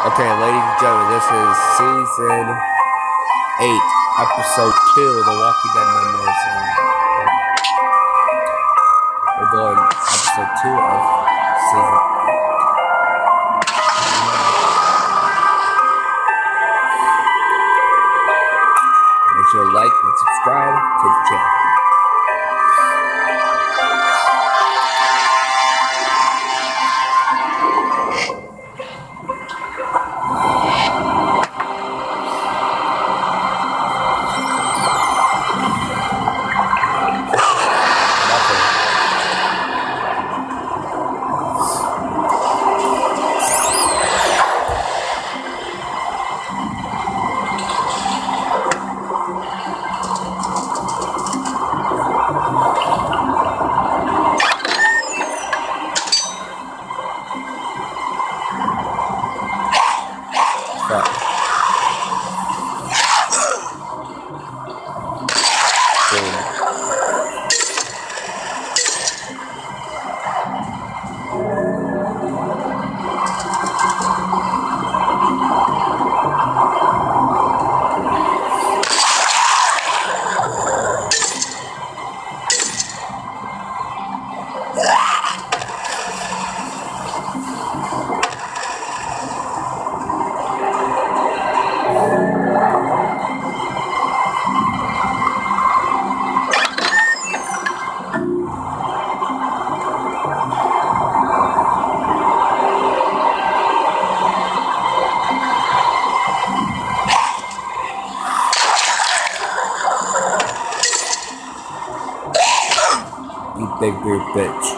Okay, ladies and gentlemen, this is season 8, episode 2 of The Walking Dead Memories. We're doing episode 2 of season. Make sure to like and subscribe to the channel. You big beard bitch.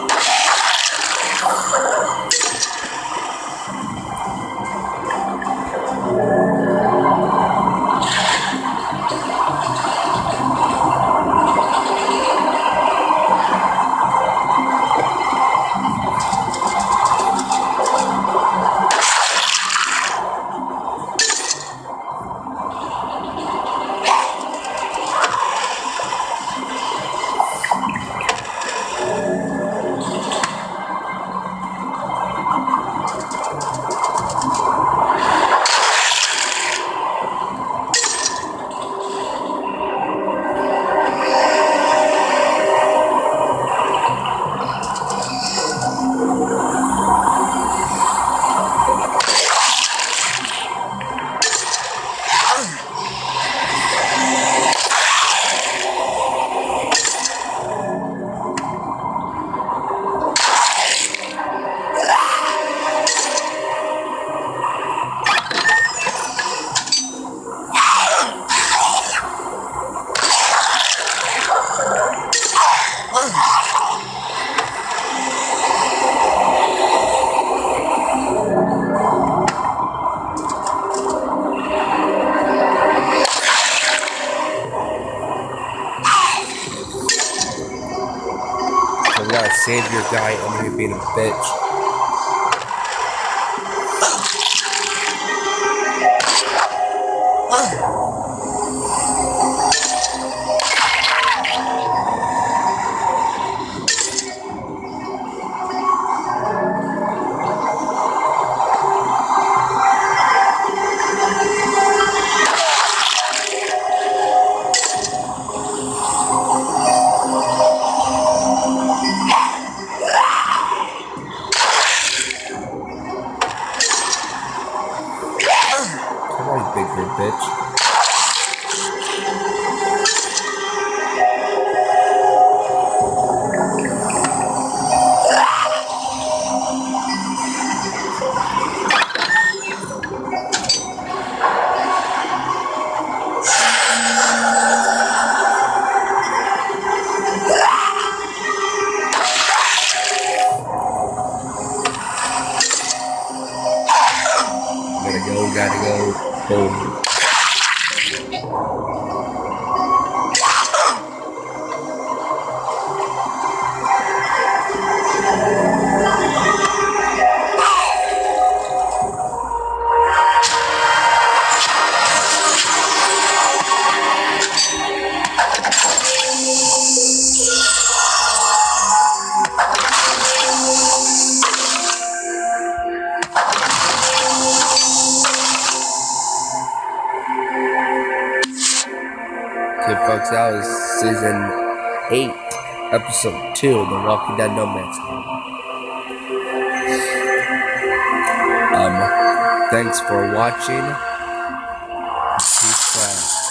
I gotta save your guy and you're being a bitch. Come on, big bird bitch. Gotta go. Boom. Okay, folks, that was season 8, episode 2, The Walking Dead No Man's Sky. Thanks for watching. Peace out.